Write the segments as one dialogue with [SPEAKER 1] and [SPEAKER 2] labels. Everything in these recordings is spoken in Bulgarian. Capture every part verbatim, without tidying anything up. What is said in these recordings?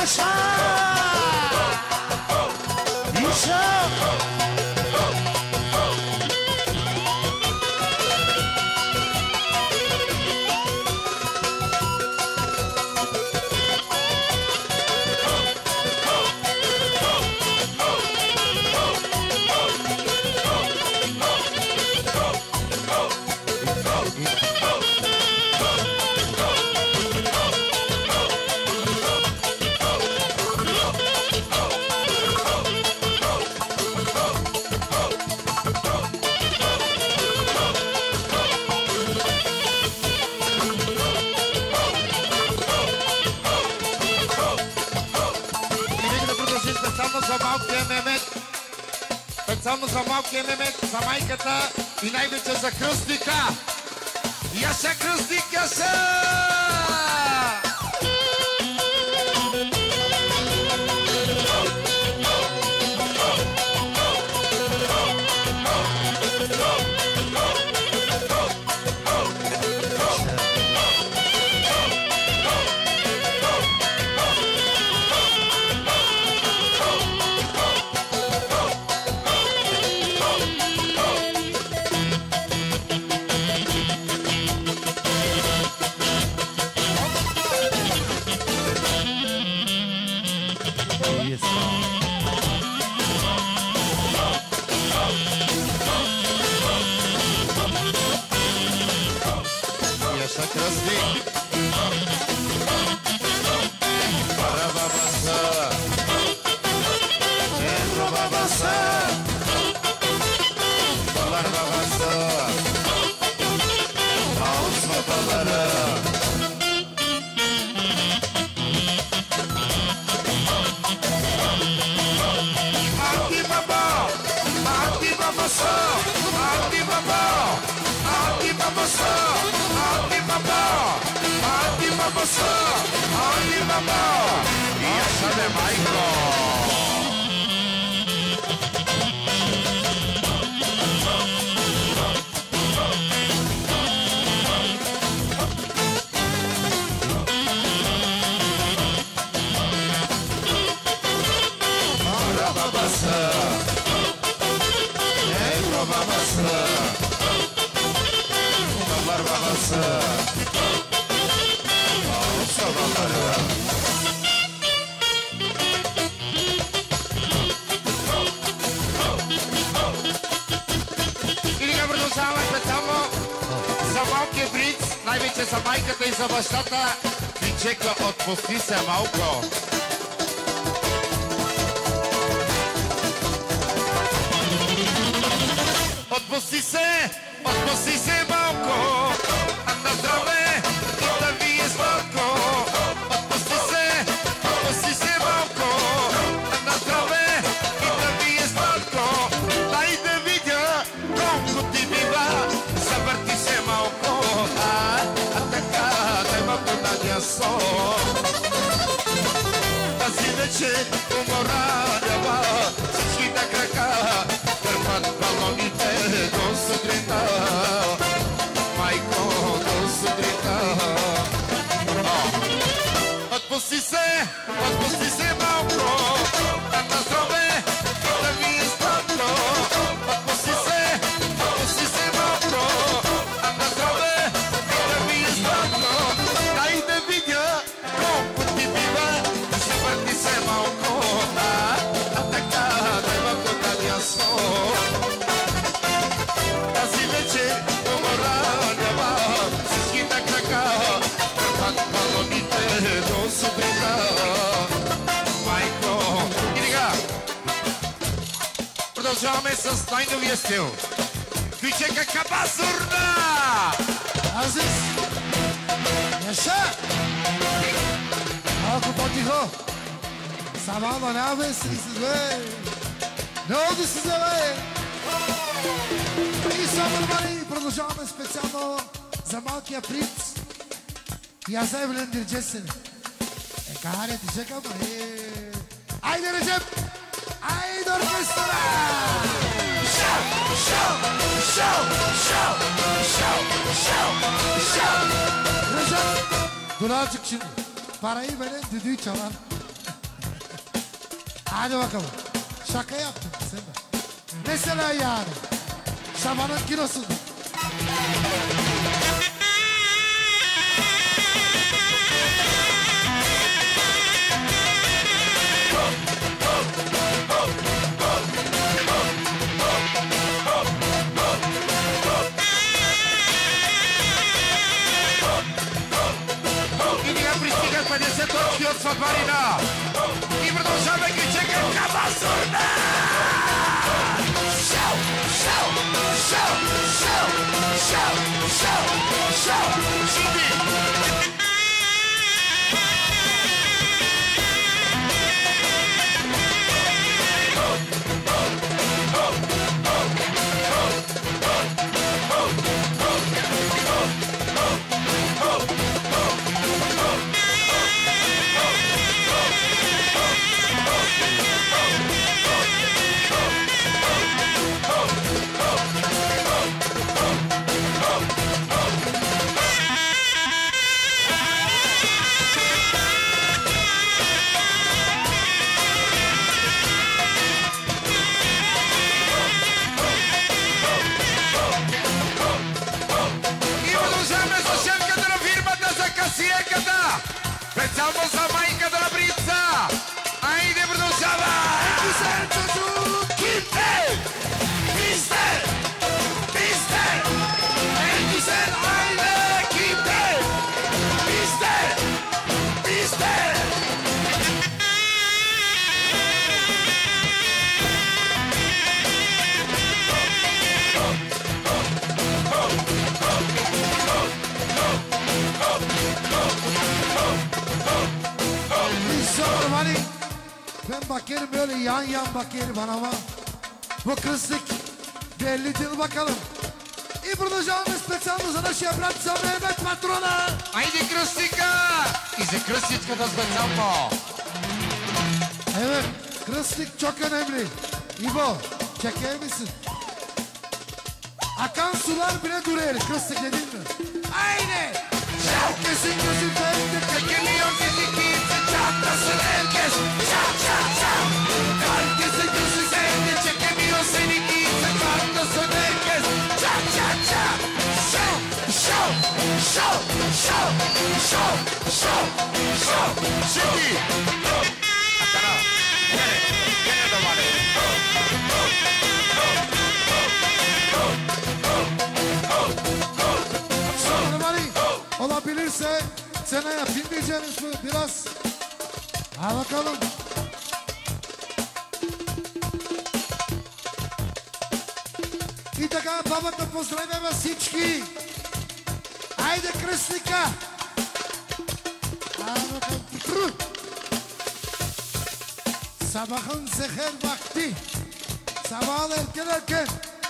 [SPEAKER 1] Yaşa! Yaşa!
[SPEAKER 2] Специално за малкия Мемет, за майката и най-вече за кръстника. Яша кръстник, яша! Най-вече за майката и за бащата. Пичека, отпусти се малко. Отпусти се, отпусти се малко. На здраве, и да ви е сладко. Отпусти се, отпусти се малко. На здраве, и да ви е сладко. Дай да видя колко ти бива. Завърти се малко. А, а така, дай малко на място. Тази вечер умора няма. Всички на крака кърпат балоните до сутринта. Майко, до сутринта. Отпусти се, отпусти се малко. На здраве, да ви е сладко. Отпусти се, отпусти се малко. На здраве, да ви е сладко. Дай да видя колко ти бива. Завърти се малко. А, а така, дай малко на място. Тази вечер умора няма. Всички на крака кърпат балоните до сутринта. Майко. И сега продължаваме с най-новия стил. Кючека Кабасурна!
[SPEAKER 1] Азис! Яша! Малко по-тихо! Сама манява се и се много да се завее! И са нормали, продължаваме специално за малкия принц. И аз Евелин Дирджесен. Е, каре, ти чекам, е... Айде, Режеп! Айде, оркестра! Шау, шау, шау, шау, шау, шау, шау! Режеп! Доначък ще... Пара и мене, дидуй чалан. Hadi bakalım. Şaka yaptım sen de. Mesela yani. Şamanın kilosu.
[SPEAKER 2] Będzie to od Fabarina i продолжamy gdzie Kabasurna! Show, show, show, show, show, show, show, show, Pensamos a Maica della Brizza! Haide produciava! Güzel çocuk! Kimde? Bizde! Bizde! En güzel aile kimde? Bizde! Bizde!
[SPEAKER 1] Hani ben bakarım böyle yan yan bakarım ama bu kızlık belli değil bakalım. I продължаваме специално за нашия брат за Мехмет Патрона.
[SPEAKER 2] Айде кръстика! И за кръстичката специално.
[SPEAKER 1] Evet, krıstık çok önemli. İbo, çeker misin? Akan sular bile duruyor, krıstık dedin mi? Aynen. Herkesin gözü döndü.
[SPEAKER 2] Geliyor dedi çatlasın herkes. Çat çat çat. Herkesin gözü sevdi. Çekemiyor seni giyse çatlasın herkes. Çat çat çat. Show, show, show, show, show, show, show. Şimdi. Atara. Gene, gene domale.
[SPEAKER 1] Olabilirse seneye bilmeyeceğiniz mi biraz? Ha bakalım. И така, бабата поздравява всички. Айде, кръстника! Айде към Петру! Sabahın seher vakti. Sabahın erken erken.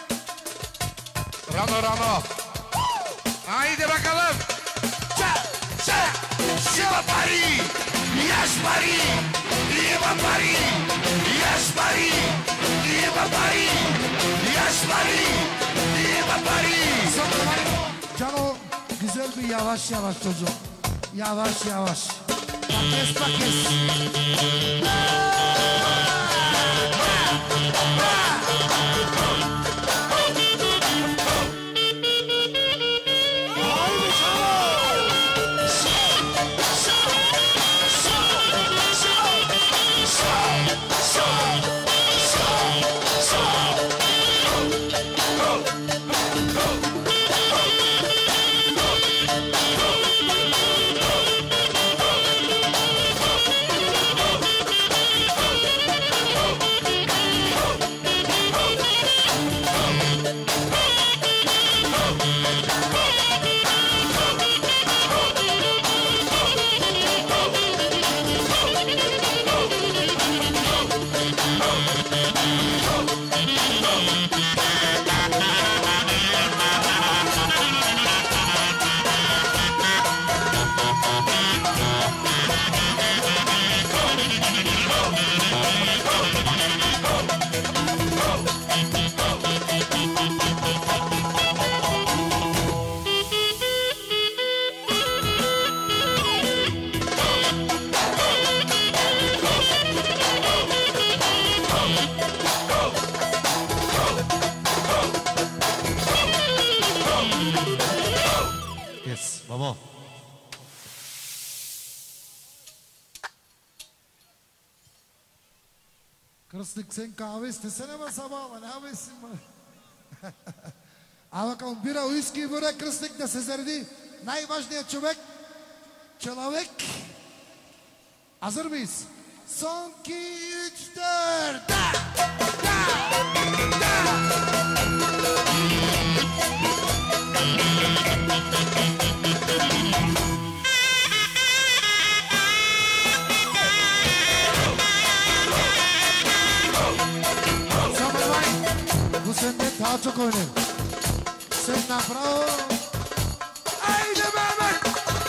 [SPEAKER 2] Rano rano. Haydi bakalım. Ça, ça, Şiva Pari, Yaş Pari, Yiva Pari, Yaş Pari, Yiva Pari, Yaş Pari, Yiva Pari.
[SPEAKER 1] Cano güzel bir yavaş yavaş çocuk. Yavaş yavaş. Pakes pakes. Бабо. Кръстник Сенка, абе сте се нема сабава, не абе си ма. Ама към бира уиски и бъде кръстник да се зареди най-важният човек, човек, Азърбис. Сонки Ичтър! Да! Да! Да! Sen de daha çok oynar. Sen ne bravo. Haydi Mehmet.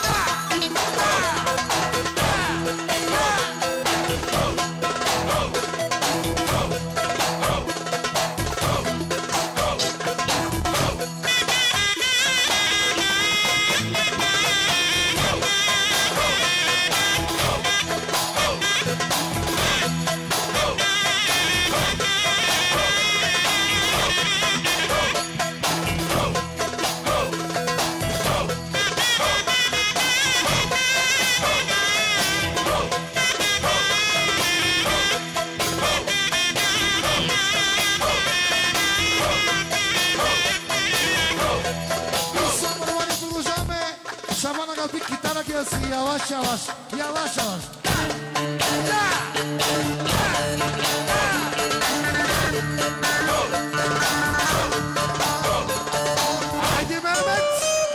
[SPEAKER 1] Yavaş yavaş, yavaş yavaş. Haydi Mehmet.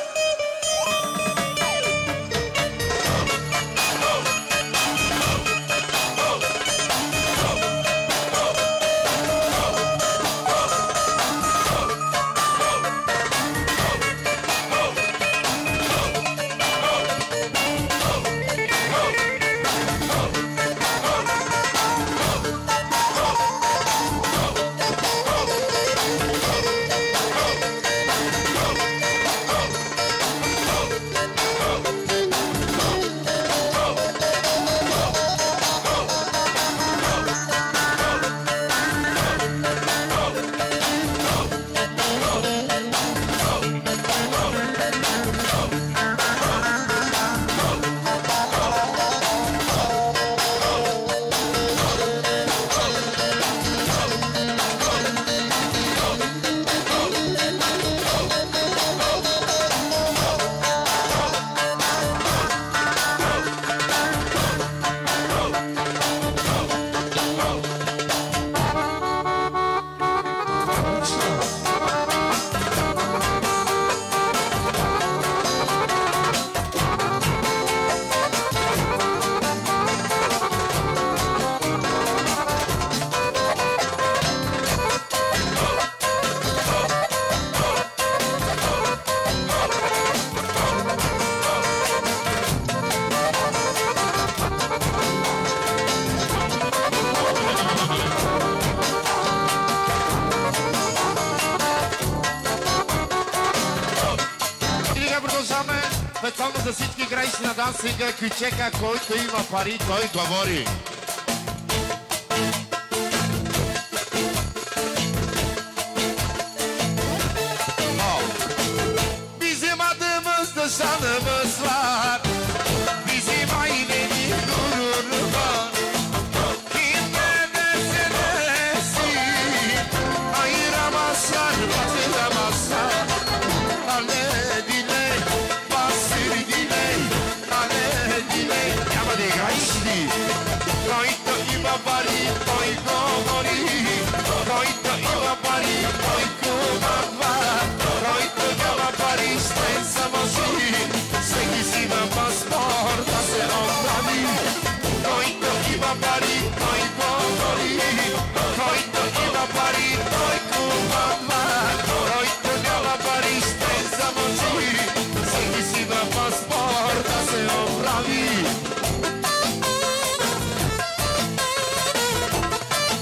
[SPEAKER 1] За всички граници на дансинга, кючека, който има пари, той говори. Bizim adımız da şanımız var. Bizim ailenin gururu var. Kim ne derse desin, ayıramazlar, batıramazlar. Halledile, basır dile, halledile. Yamade gaişli, koito ima bari, koi gomori. Koito ima bari, koi kumava. Koito ima bari, sten samosi. Sveki ima pasport, da se obrani. Koito ima bari, koi gomori. Koito ima bari, koi kumava. Koito ima bari, sten samosi. Sveki ima pasport, da se obrani.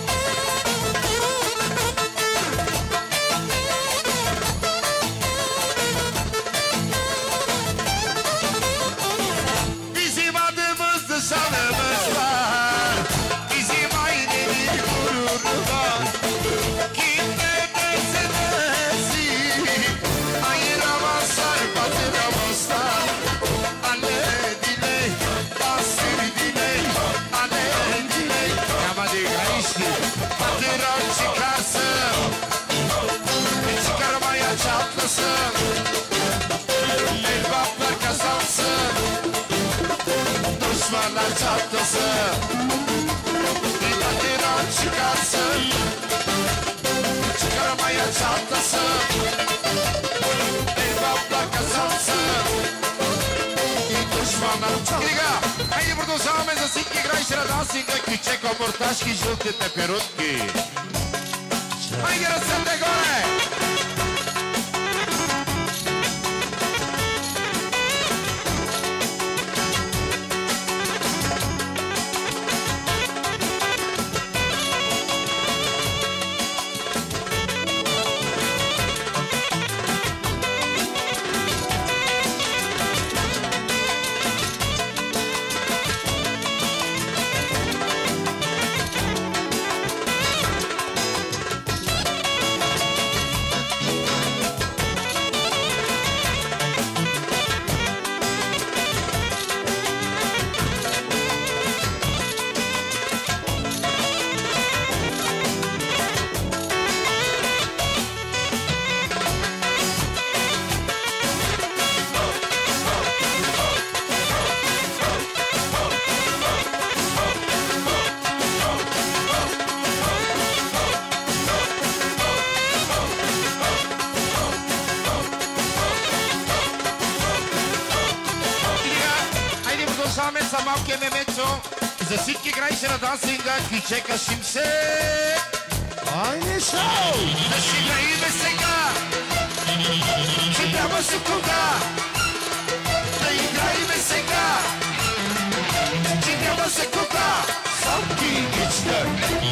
[SPEAKER 2] çatlasın Elbaplar kazansın Düşmanlar çatlasın İnan inan çıkarsın Çıkaramaya çatlasın Elbaplar kazansın Düşmanlar çatlasın Хайде продължаваме за всички играчи на дансинга Кючеко, морташки, жълтите перутки Хайде ръцете горе! За малкия мемечо, за всички краища на дансинга, Кючека Шимсе.
[SPEAKER 1] Айде шоу!
[SPEAKER 2] Да си играиме сега, че нямаше кога. Да играиме сега, че нямаше кога. Сам ти гична.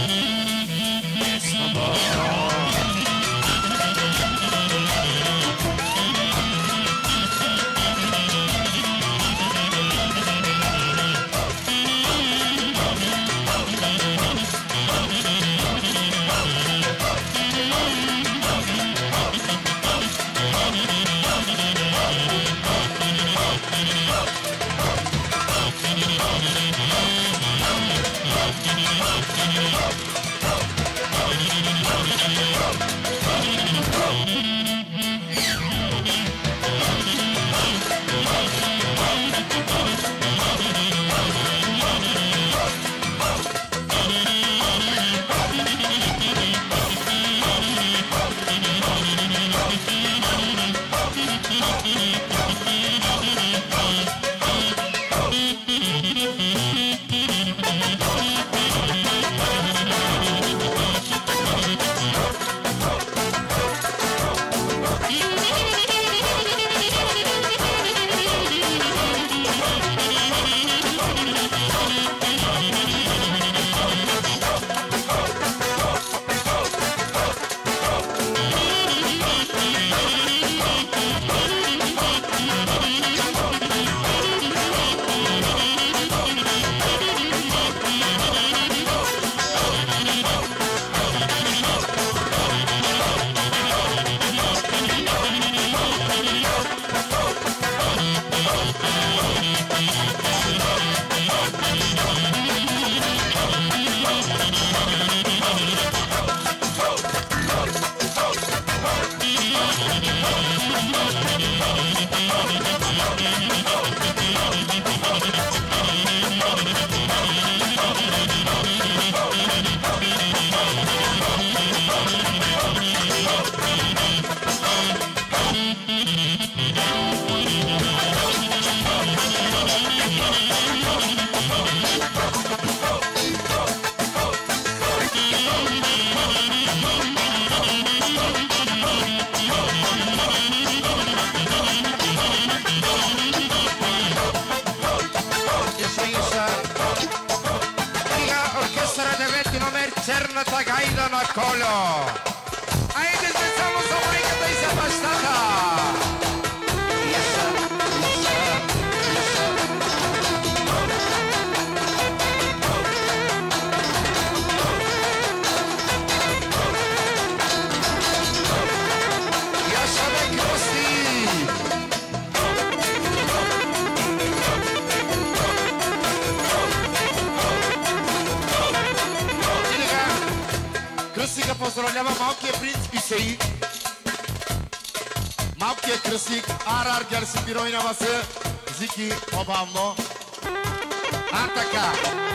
[SPEAKER 2] Черната гайда на Коло. Айде специално за майката и за бащата. Яша бе гости. Кръстника поздравлява малкия принц Исеи. Малкият кръстник Арар Герси бiro oynaması Ziki Obamlo. А така.